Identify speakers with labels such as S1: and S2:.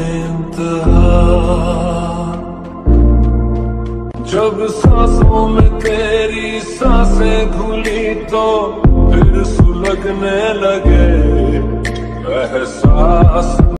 S1: बेइंतहा। जब सांसों में तेरी सांसें घुली तो फिर सुलगने लगे एहसास।